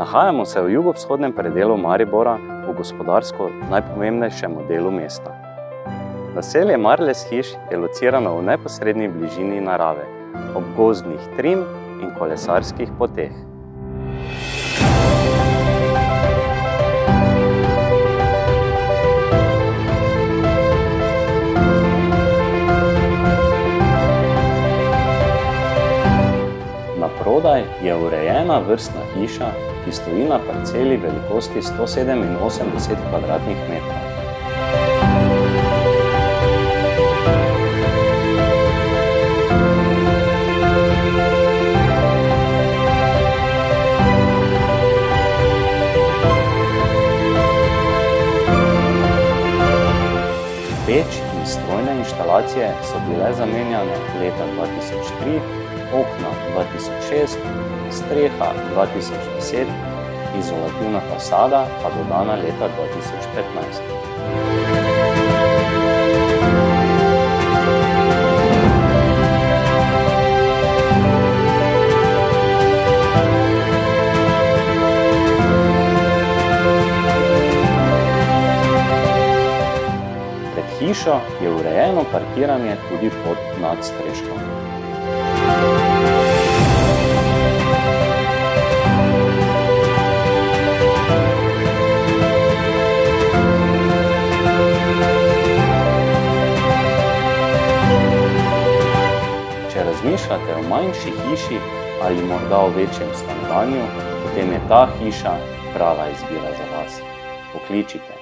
Nahajamo se v jugovzhodnem predelu Maribora, v gospodarsko najpomembnejšem delu mesta. Naselje Marles hiš je locirano v neposredni bližini narave, ob gozdnih trim in kolesarskih poteh. Naprodaj je urejena vrstna hiša, ki stoji na parceli velikosti 187 kvadratnih metrov. Peč in strojne inštalacije so bile zamenjane leta 2003, okna 2006, streha 2010, izolativna fasada pa dodana leta 2015. Pred hišo je urejeno parkiranje tudi pod nadstreškom. Če razmišljate o manjši hiši ali morda o večjem stanovanju, potem je ta hiša prava izbira za vas. Pokličite.